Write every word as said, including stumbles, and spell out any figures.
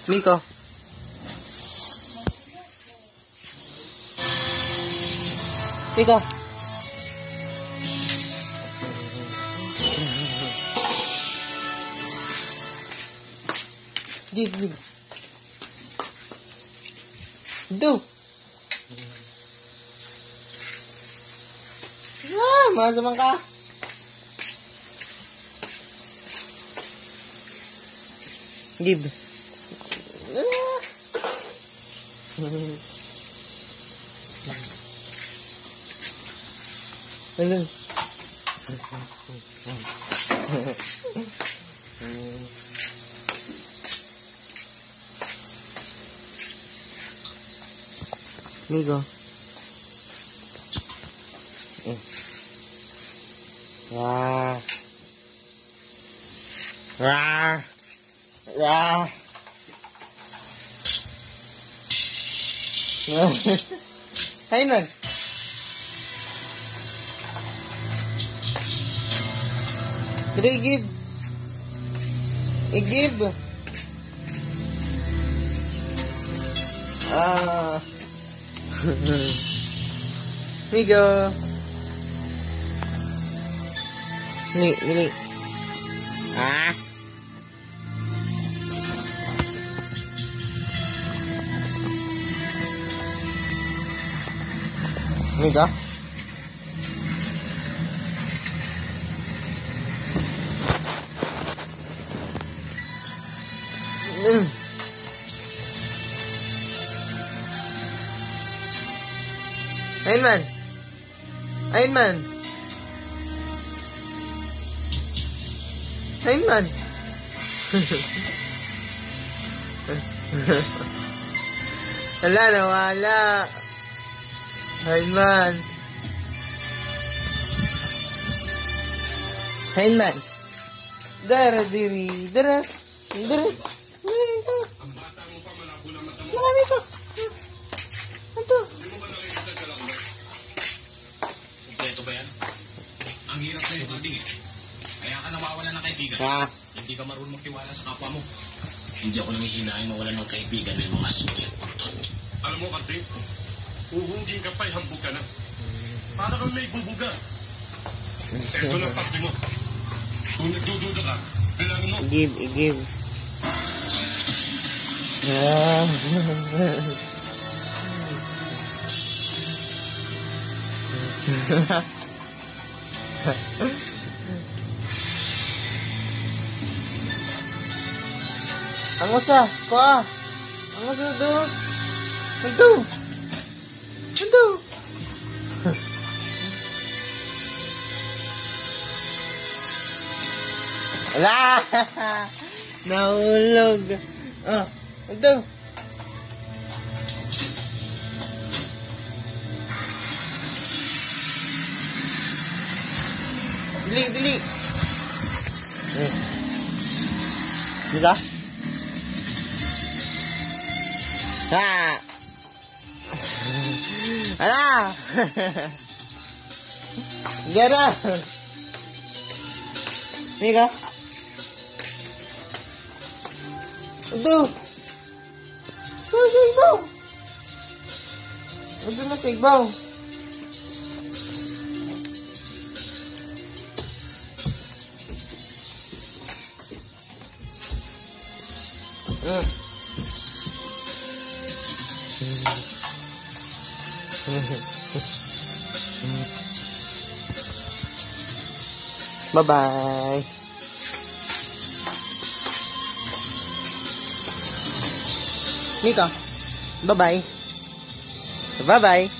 Miko. Miko. Give, give. Do. Ah, masamang ka. Give. Ah. Ano? Migo. Eh. Rar. Rar. Rar. Hay nun. Dito i-give. I-give. Ah. Migo. Ni, ni. Ah. Migo. Mm. Ayun man. Ayun man. Ayun man. Wala na, wala. Ayun man. Ayun man. Dara diri. Dara. Dara. Marami ito. Ito. Kompleto ba yan? Ang hirap na yung banding eh. Kaya ka nawawala ng kaibigan. Ah. Hindi ka marunong magtiwala sa kapwa mo. Hindi ako namihinain mawala ng kaibigan ng mga sulit. Alam mo, Kante, uhungin ka pa'y hambog ka na. Para kang may bubuga. Eto lang parte mo. Kung nagdududa ka, kailangan mo. Give, give. Ah. Ang usa, kuha. Ang usa doon. Ito. Ito. Wala. Nahulog. Ah, ito. Dili, dili. Eh. Dila. Ha. Ala. Gara. Mika. Ito. Ito sa igbaw. Ito na sa igbaw. Mm. Bye-bye. Mika. Bye-bye. Bye-bye.